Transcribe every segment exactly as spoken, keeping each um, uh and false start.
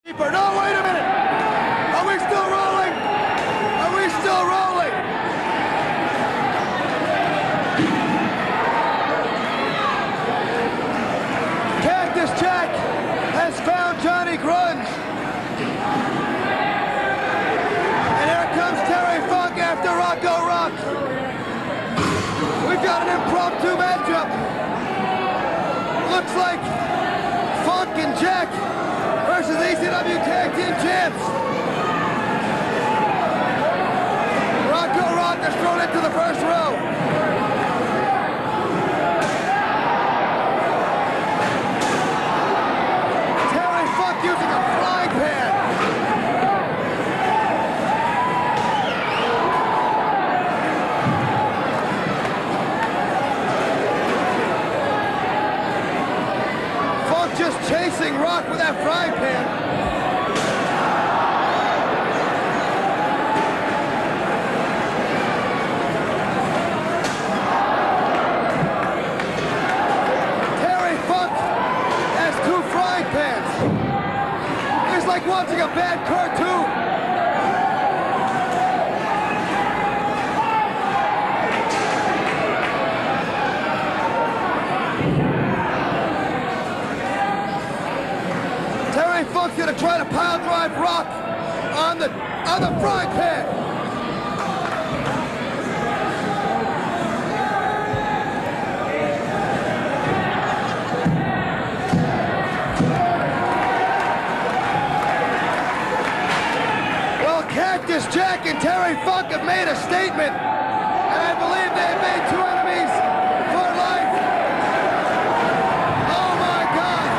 No, wait a minute! Are we still rolling? Are we still rolling? Cactus Jack has found Johnny Grunge. And here comes Terry Funk after Rocco Rock. We've got an impromptu matchup. Looks like Funk and Jack versus E C W Tag Team Champs. Rocco Rock is thrown into the first row. Terry Funk using a flying pan. Funk just chasing Rock with that frying pan. Like watching a bad cartoon. Terry Funk's gonna try to pile drive Rock on the on the frying pan. Cactus Jack and Terry Funk have made a statement, and I believe they have made two enemies for life. Oh my God!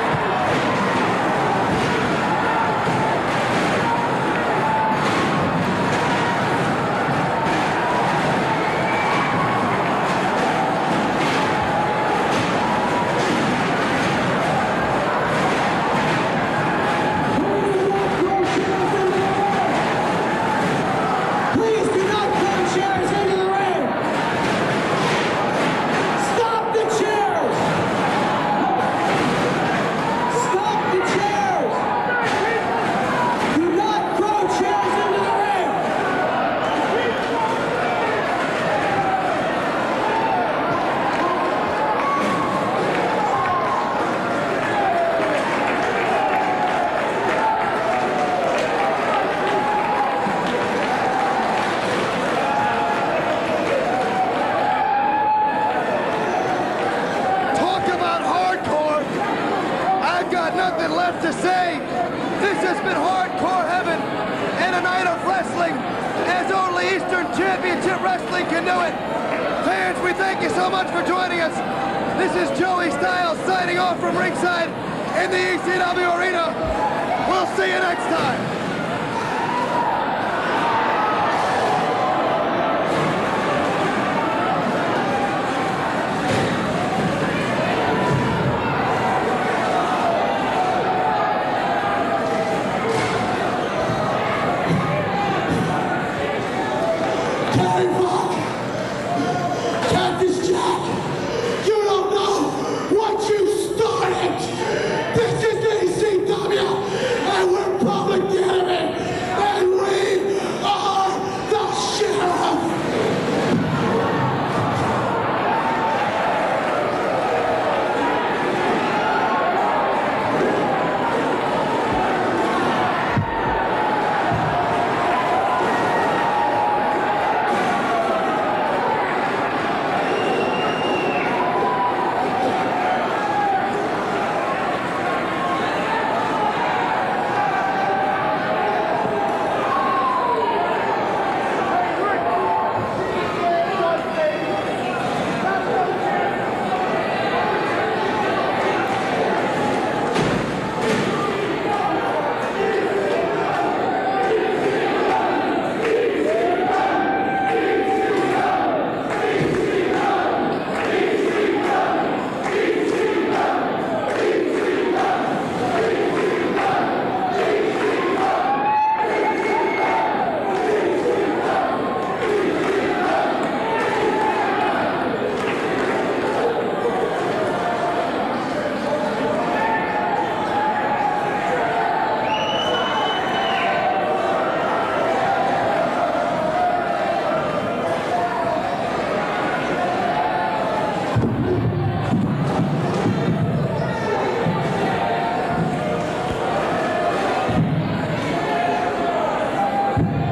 Nothing left to say. This has been hardcore heaven and a night of wrestling as only Eastern Championship Wrestling can do it. Fans, we thank you so much for joining us. This is Joey Styles signing off from ringside in the E C W Arena. We'll see you next time. Terry Funk, Cactus Jack, you don't know what you started. This is E C W, and we're public. Jack.